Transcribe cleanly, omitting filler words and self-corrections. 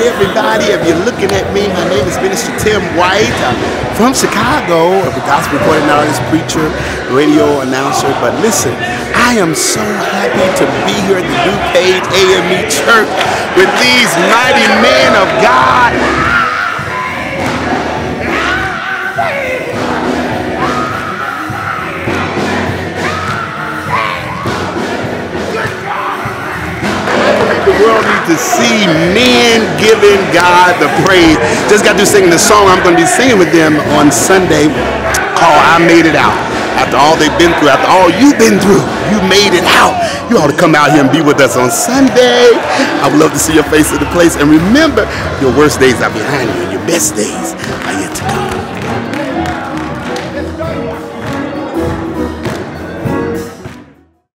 everybody. If you're looking at me, my name is Minister Tim White. I'm from Chicago, a gospel recording artist, preacher, radio announcer. But listen, I am so happy to be here at the DuPage AME Church with these mighty men of God. The world needs to see men giving God the praise. Just got through singing the song I'm going to be singing with them on Sunday called I Made It Out. After all they've been through, after all you've been through, you made it out. You ought to come out here and be with us on Sunday. I would love to see your face in the place. And remember, your worst days are behind you and your best days are yet to come.